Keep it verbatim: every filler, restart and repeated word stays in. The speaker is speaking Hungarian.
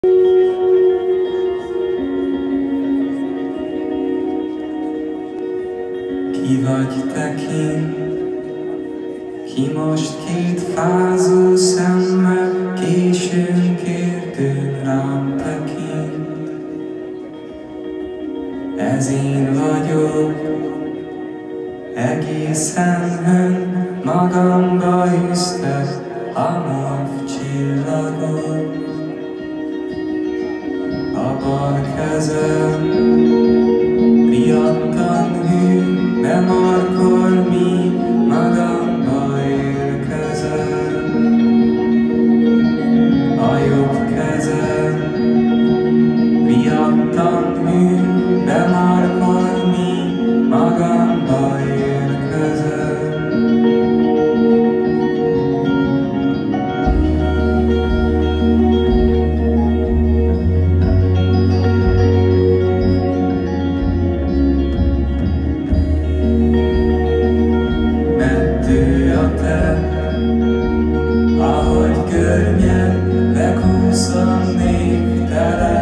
Ki vagy te kint, ki most két fázó szemmel későn kérdő rám tekint? Ez én vagyok, egészen ön magamba üztet amorf csillagot. A bal kezem riadtan hű, de markol, míg magamba érkezem. A jobb kezem riadtan hű, de markol, míg magamba érkezem. Ahogy környed, megúszom névtelen